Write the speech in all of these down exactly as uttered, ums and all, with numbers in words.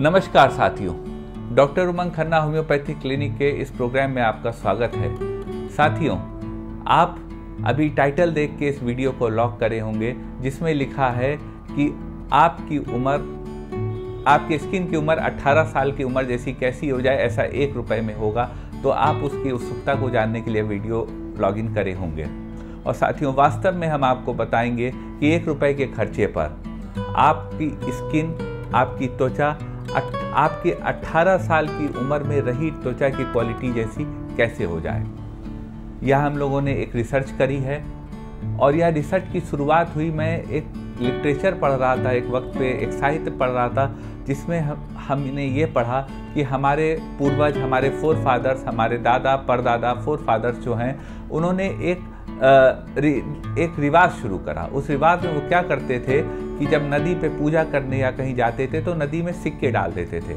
नमस्कार साथियों, doctor Umang Khanna homeopathy clinic के इस प्रोग्राम में आपका स्वागत है। साथियों, आप अभी टाइटल देख के इस वीडियो को लॉक करे होंगे जिसमें लिखा है कि आपकी उम्र, आपकी स्किन की उम्र अठारह साल की उम्र जैसी कैसी हो जाए ऐसा एक रुपए में होगा। तो आप उसकी उत्सुकता को जानने के लिए वीडियो लॉगिन करे होंगे। और साथियों, वास्तव में हम आपको बताएंगे कि एक रुपए के खर्चे पर आपकी स्किन, आपकी त्वचा आपकी अठारह साल की उम्र में रही त्वचा की क्वालिटी जैसी कैसे हो जाए। यह हम लोगों ने एक रिसर्च करी है और यह रिसर्च की शुरुआत हुई, मैं एक लिटरेचर पढ़ रहा था, एक वक्त पे एक साहित्य पढ़ रहा था जिसमें हम हमने ये पढ़ा कि हमारे पूर्वज, हमारे फोर फादर्स, हमारे दादा परदादा फोर फादर्स जो हैं, उन्होंने एक एक रिवाज शुरू करा। उस रिवाज में वो क्या करते थे कि जब नदी पे पूजा करने या कहीं जाते थे तो नदी में सिक्के डाल देते थे।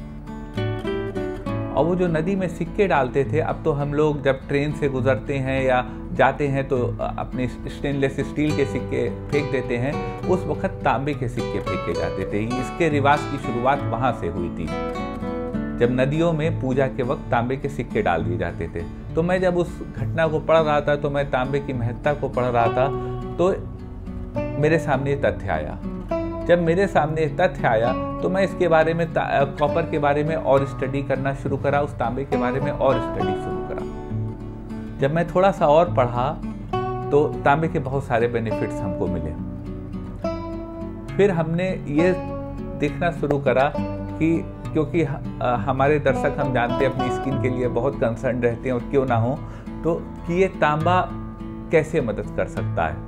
और वो जो नदी में सिक्के डालते थे, अब तो हम लोग जब ट्रेन से गुजरते हैं या जाते हैं तो अपने स्टेनलेस स्टील के सिक्के फेंक देते हैं, उस वक्त तांबे के सिक्के फेंके जाते थे। इसके रिवाज की शुरुआत वहां से हुई थी, जब नदियों में पूजा के वक्त तांबे के सिक्के डाल दिए जाते थे। तो मैं जब उस घटना को पढ़ रहा था, तो मैं तांबे की महत्ता को पढ़ रहा था, तो मेरे सामने तथ्य आया। जब मेरे सामने तथ्य आया तो मैं इसके बारे में, कॉपर के बारे में और स्टडी करना शुरू करा, उस तांबे के बारे में और स्टडी शुरू करा। जब मैं थोड़ा सा और पढ़ा तो तांबे के बहुत सारे बेनिफिट्स हमको मिले। फिर हमने ये देखना शुरू करा कि क्योंकि हमारे दर्शक, हम जानते हैं, अपनी स्किन के लिए बहुत कंसर्न रहते हैं और क्यों ना हो, तो कि ये तांबा कैसे मदद कर सकता है।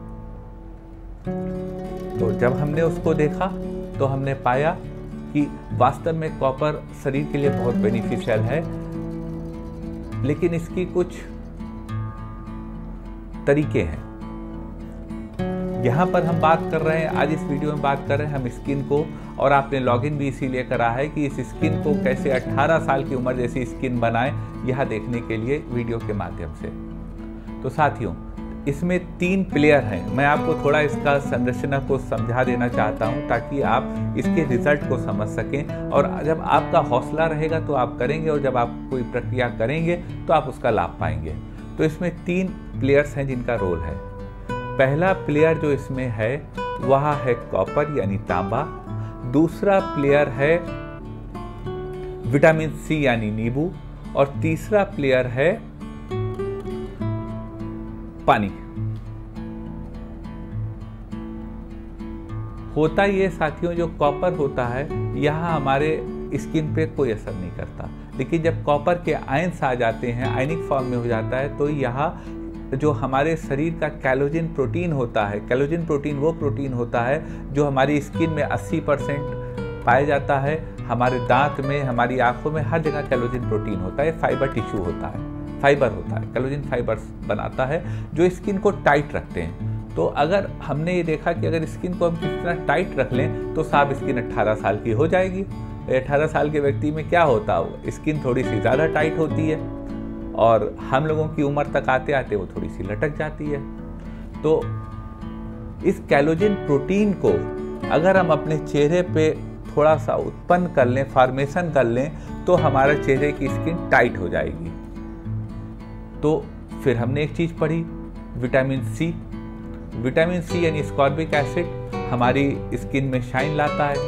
तो जब हमने उसको देखा तो हमने पाया कि वास्तव में कॉपर शरीर के लिए बहुत बेनिफिशियल है, लेकिन इसकी कुछ तरीके हैं। यहाँ पर हम बात कर रहे हैं, आज इस वीडियो में बात कर रहे हैं हम स्किन को, और आपने लॉगिन भी इसीलिए करा है कि इस स्किन को कैसे अठारह साल की उम्र जैसी स्किन बनाएं, यह देखने के लिए वीडियो के माध्यम से। तो साथियों, इसमें तीन प्लेयर हैं। मैं आपको थोड़ा इसका संरचना को समझा देना चाहता हूं ताकि आप इसके रिजल्ट को समझ सकें, और जब आपका हौसला रहेगा तो आप करेंगे, और जब आप कोई प्रक्रिया करेंगे तो आप उसका लाभ पाएंगे। तो इसमें तीन प्लेयर्स हैं जिनका रोल है। पहला प्लेयर जो इसमें है वह है कॉपर यानी तांबा। दूसरा प्लेयर है विटामिन सी यानी नींबू, और तीसरा प्लेयर है पानी। होता ये साथियों, जो कॉपर होता है यहाँ हमारे स्किन पे कोई असर नहीं करता, लेकिन जब कॉपर के आयंस आ जाते हैं, आयनिक फॉर्म में हो जाता है, तो यहाँ जो हमारे शरीर का कैलोजिन प्रोटीन होता है, कैलोजिन प्रोटीन वो प्रोटीन होता है जो हमारी स्किन में अस्सी परसेंट पाया जाता है। हमारे दांत में, हमारी आंखों में, हर जगह कैलोजिन प्रोटीन होता है। फाइबर टिश्यू होता है, फाइबर होता है, कैलोजिन फाइबर्स बनाता है जो स्किन को टाइट रखते हैं। तो अगर हमने ये देखा कि अगर स्किन को हम किस तरह टाइट रख लें तो साफ स्किन अट्ठारह साल की हो जाएगी। अठारह साल के व्यक्ति में क्या होता है, स्किन थोड़ी सी ज़्यादा टाइट होती है, और हम लोगों की उम्र तक आते आते वो थोड़ी सी लटक जाती है। तो इस कैलोजिन प्रोटीन को अगर हम अपने चेहरे पे थोड़ा सा उत्पन्न कर लें, फॉर्मेशन कर लें, तो हमारे चेहरे की स्किन टाइट हो जाएगी। तो फिर हमने एक चीज़ पढ़ी, विटामिन सी। विटामिन सी यानी स्कॉर्बिक एसिड हमारी स्किन में शाइन लाता है,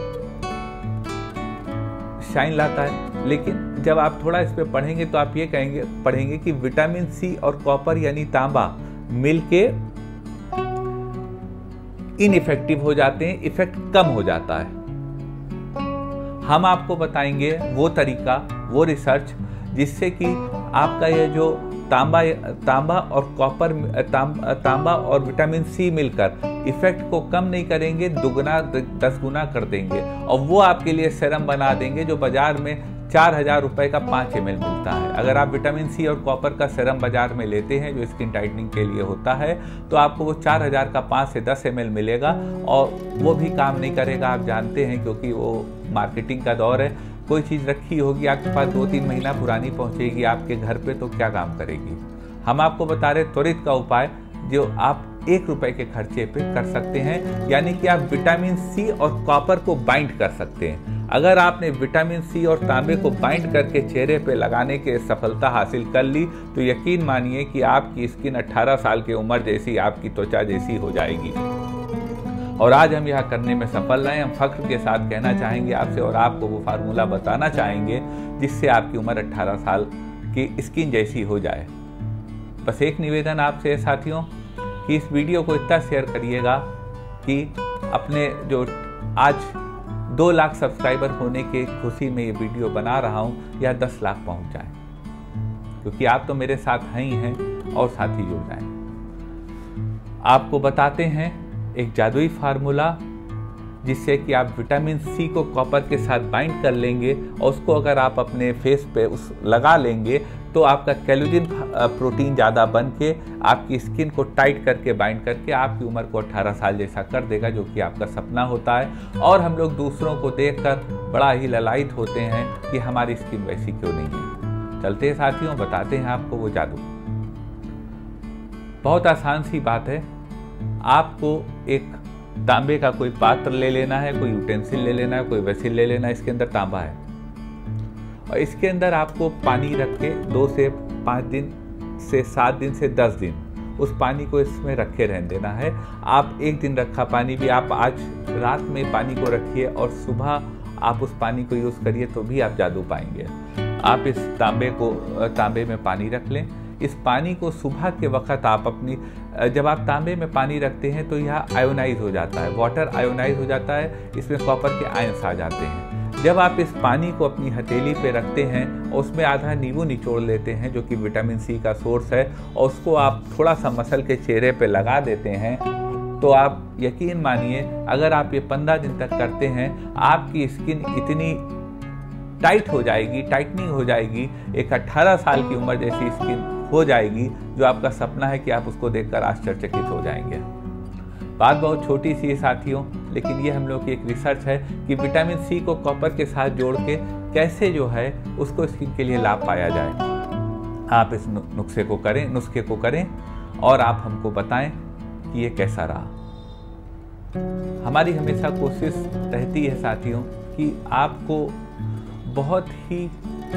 शाइन लाता है। लेकिन जब आप थोड़ा इस पे पढ़ेंगे तो आप ये कहेंगे पढ़ेंगे कि विटामिन सी और कॉपर यानी तांबा मिलके इनइफेक्टिव हो जाते हैं, इफेक्ट कम हो जाता है। हम आपको बताएंगे वो तरीका, वो रिसर्च जिससे कि आपका ये जो तांबा तांबा और कॉपर तांब, तांबा और विटामिन सी मिलकर इफेक्ट को कम नहीं करेंगे, दुगना दस गुना कर देंगे, और वो आपके लिए सेरम बना देंगे जो बाजार में चार हजार रुपए का पाँच एम एल मिलता है। अगर आप विटामिन सी और कॉपर का सेरम बाजार में लेते हैं जो स्किन टाइटनिंग के लिए होता है, तो आपको वो चार हजार का पाँच से दस एम एल मिलेगा, और वो भी काम नहीं करेगा। आप जानते हैं, क्योंकि वो मार्केटिंग का दौर है। कोई चीज़ रखी होगी आपके पास, दो तीन महीना पुरानी पहुंचेगी आपके घर पे, तो क्या काम करेगी। हम आपको बता रहे त्वरित का उपाय जो आप एक रुपए के खर्चे पे कर सकते हैं, यानी कि आप विटामिन सी और कॉपर को बाइंड कर सकते हैं। अगर आपने विटामिन सी और तांबे को बाइंड करके चेहरे पे लगाने के सफलता हासिल कर ली तो यकीन मानिए कि आपकी स्किन अठारह साल की उम्र जैसी, आपकी त्वचा जैसी हो जाएगी। और आज हम यह करने में सफल रहे। हम फख्र के साथ कहना चाहेंगे आपसे और आपको वो फार्मूला बताना चाहेंगे जिससे आपकी उम्र अठारह साल की स्किन जैसी हो जाए। बस एक निवेदन आपसे है साथियों कि इस वीडियो को इतना शेयर करिएगा कि अपने जो आज दो लाख सब्सक्राइबर होने के खुशी में ये वीडियो बना रहा हूँ या दस लाख पहुँच जाए, क्योंकि आप तो मेरे साथ हैं ही हैं और साथ ही जुड़ जाएं। आपको बताते हैं एक जादुई फार्मूला जिससे कि आप विटामिन सी को कॉपर के साथ बाइंड कर लेंगे और उसको अगर आप अपने फेस पे उस लगा लेंगे तो आपका कोलेजन प्रोटीन ज़्यादा बन के आपकी स्किन को टाइट करके बाइंड करके आपकी उम्र को अठारह साल जैसा कर देगा, जो कि आपका सपना होता है। और हम लोग दूसरों को देखकर बड़ा ही ललायित होते हैं कि हमारी स्किन वैसी क्यों नहीं है। चलते हैं साथियों, बताते हैं आपको वो जादू। बहुत आसान सी बात है। आपको एक तांबे का कोई पात्र ले लेना है, कोई यूटेंसिल ले लेना है, कोई वेसिल ले लेना है। इसके अंदर तांबा है और इसके अंदर आपको पानी रख के दो से पाँच दिन से सात दिन से दस दिन उस पानी को इसमें रखे रहने देना है। आप एक दिन रखा पानी भी आप आज रात में पानी को रखिए और सुबह आप उस पानी को यूज़ करिए तो भी आप जादू पाएंगे। आप इस तांबे को तांबे में पानी रख लें। इस पानी को सुबह के वक्त आप अपनी जब आप तांबे में पानी रखते हैं तो यह आयोनाइज हो जाता है, वाटर आयोनाइज हो जाता है, इसमें कॉपर के आयंस आ जाते हैं। जब आप इस पानी को अपनी हथेली पे रखते हैं और उसमें आधा नींबू निचोड़ लेते हैं जो कि विटामिन सी का सोर्स है और उसको आप थोड़ा सा मसल के चेहरे पे लगा देते हैं तो आप यकीन मानिए अगर आप ये पंद्रह दिन तक करते हैं आपकी स्किन इतनी टाइट हो जाएगी, टाइटनिंग हो जाएगी, एक अठारह साल की उम्र जैसी स्किन हो जाएगी जो आपका सपना है कि आप उसको देखकर आश्चर्यचकित हो जाएंगे। बात बहुत छोटी सी है साथियों, लेकिन ये हम लोग की एक रिसर्च है कि विटामिन सी को कॉपर के साथ जोड़ के कैसे जो है उसको स्किन के लिए लाभ पाया जाए। आप इस नुस्खे को करें नुस्खे को करें और आप हमको बताएं कि ये कैसा रहा। हमारी हमेशा कोशिश रहती है साथियों कि आपको बहुत ही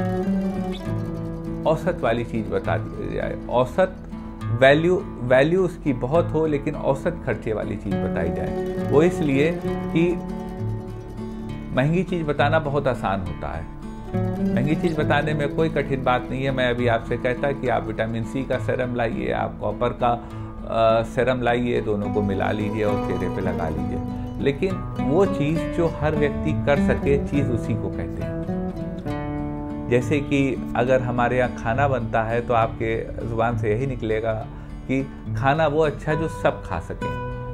औसत वाली चीज़ बता दी जाए। औसत वैल्यू वैल्यू उसकी बहुत हो लेकिन औसत खर्चे वाली चीज़ बताई जाए। वो इसलिए कि महंगी चीज़ बताना बहुत आसान होता है। महंगी चीज़ बताने में कोई कठिन बात नहीं है। मैं अभी आपसे कहता कि आप विटामिन सी का सेरम लाइए, आप कॉपर का आ, सेरम लाइए, दोनों को मिला लीजिए और चेहरे पे लगा लीजिए। लेकिन वो चीज़ जो हर व्यक्ति कर सके, चीज़ उसी को कहते हैं। जैसे कि अगर हमारे यहाँ खाना बनता है तो आपके ज़ुबान से यही निकलेगा कि खाना वो अच्छा जो सब खा सकें।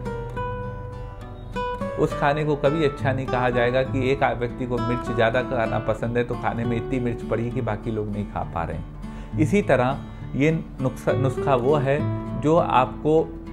उस खाने को कभी अच्छा नहीं कहा जाएगा कि एक व्यक्ति को मिर्च ज़्यादा खाना पसंद है तो खाने में इतनी मिर्च पड़ी कि बाकी लोग नहीं खा पा रहे हैं। इसी तरह ये नुस्खा नुस्खा वो है जो आपको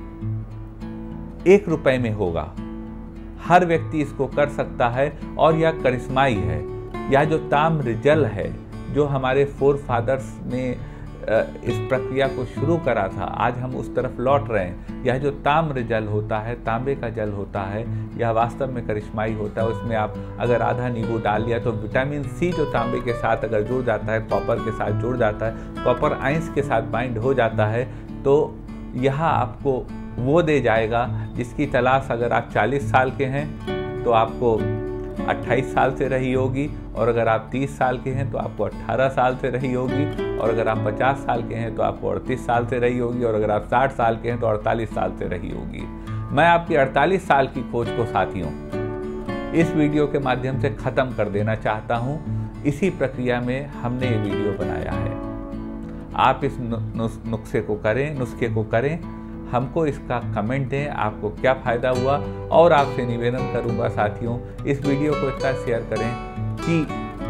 एक रुपए में होगा। हर व्यक्ति इसको कर सकता है और यह करिश्माई है। यह जो ताम्र जल है जो हमारे फोर फादर्स ने इस प्रक्रिया को शुरू करा था, आज हम उस तरफ लौट रहे हैं। यह जो ताम्र जल होता है, तांबे का जल होता है, यह वास्तव में करिश्माई होता है। उसमें आप अगर आधा नींबू डाल लिया तो विटामिन सी जो तांबे के साथ अगर जुड़ जाता है, कॉपर के साथ जुड़ जाता है, कॉपर आयंस के साथ बाइंड हो जाता है, तो यह आपको वो दे जाएगा जिसकी तलाश अगर आप चालीस साल के हैं तो आपको अट्ठाईस साल से रही होगी, और अगर आप तीस साल के हैं तो आपको अठारह साल से रही होगी, और अगर आप पचास साल के हैं तो आपको अड़तीस साल से रही होगी, और अगर आप साठ साल के हैं तो अड़तालीस साल से रही होगी। मैं आपकी अड़तालीस साल की खोज को साथियों इस वीडियो के माध्यम से ख़त्म कर देना चाहता हूं। इसी प्रक्रिया में हमने ये वीडियो बनाया है। आप इस नुस्खे को करें नुस्खे को करें हमको इसका कमेंट दें, आपको क्या फ़ायदा हुआ। और आपसे निवेदन करूंगा साथियों, इस वीडियो को इतना शेयर करें कि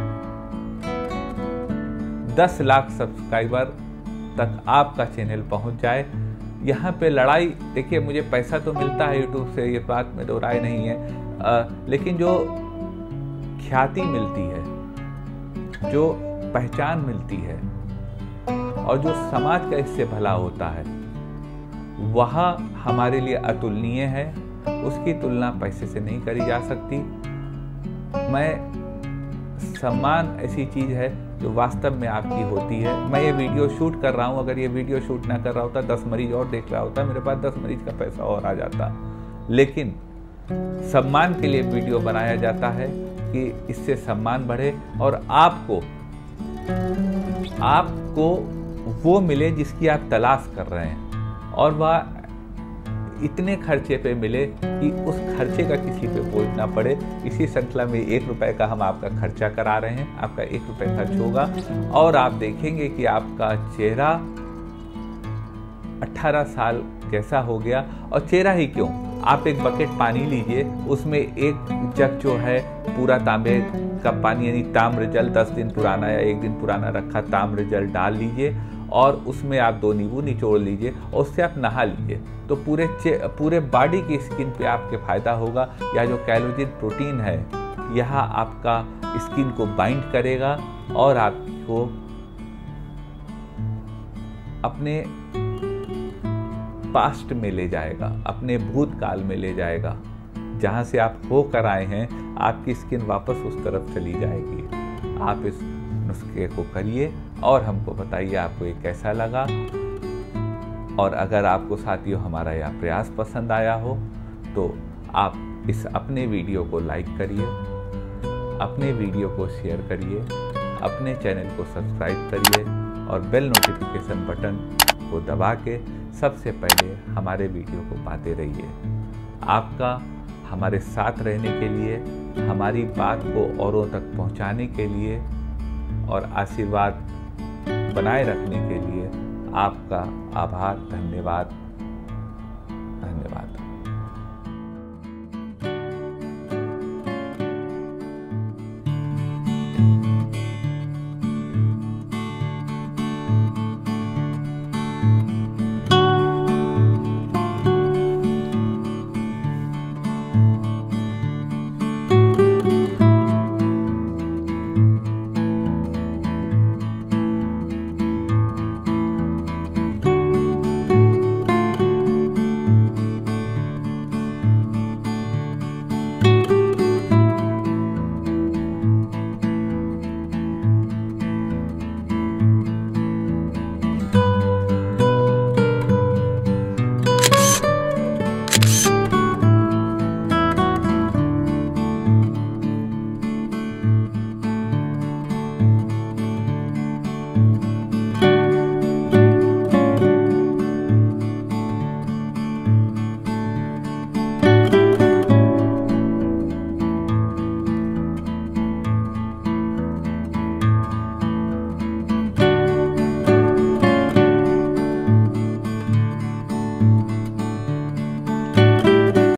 दस लाख सब्सक्राइबर तक आपका चैनल पहुंच जाए। यहाँ पे लड़ाई, देखिए मुझे पैसा तो मिलता है यूट्यूब से, ये बात में दो राय नहीं है, आ, लेकिन जो ख्याति मिलती है, जो पहचान मिलती है और जो समाज का इससे भला होता है, वह हमारे लिए अतुलनीय है। उसकी तुलना पैसे से नहीं करी जा सकती। मैं सम्मान ऐसी चीज़ है जो वास्तव में आपकी होती है। मैं ये वीडियो शूट कर रहा हूँ, अगर ये वीडियो शूट ना कर रहा होता, दस मरीज और देख रहा होता, मेरे पास दस मरीज का पैसा और आ जाता। लेकिन सम्मान के लिए वीडियो बनाया जाता है कि इससे सम्मान बढ़े और आपको आपको वो मिले जिसकी आप तलाश कर रहे हैं, और वह इतने खर्चे पे मिले कि उस खर्चे का किसी पे बोझ ना पड़े। इसी श्रृंखला में एक रुपए का हम आपका खर्चा करा रहे हैं, आपका एक रुपए खर्च होगा और आप देखेंगे कि आपका चेहरा अठारह साल जैसा हो गया। और चेहरा ही क्यों, आप एक बकेट पानी लीजिए, उसमें एक जग जो है पूरा तांबे का पानी यानी ताम्र जल दस दिन पुराना या एक दिन पुराना रखा ताम्र जल डाल लीजिए और उसमें आप दो नींबू निचोड़ लीजिए और उससे आप नहा लीजिए, तो पूरे पूरे बॉडी की स्किन पे आपके फायदा होगा। यह जो कोलेजन प्रोटीन है यह आपका स्किन को बाइंड करेगा और आपको अपने पास्ट में ले जाएगा, अपने भूतकाल में ले जाएगा। जहाँ से आप होकर आए हैं आपकी स्किन वापस उस तरफ चली जाएगी। आप इस नुस्खे को करिए और हमको बताइए आपको ये कैसा लगा। और अगर आपको साथियों हमारा यह प्रयास पसंद आया हो तो आप इस अपने वीडियो को लाइक करिए, अपने वीडियो को शेयर करिए, अपने चैनल को सब्सक्राइब करिए और बेल नोटिफिकेशन बटन को दबा के सबसे पहले हमारे वीडियो को पाते रहिए। आपका हमारे साथ रहने के लिए, हमारी बात को औरों तक पहुंचाने के लिए और आशीर्वाद बनाए रखने के लिए आपका आभार, धन्यवाद।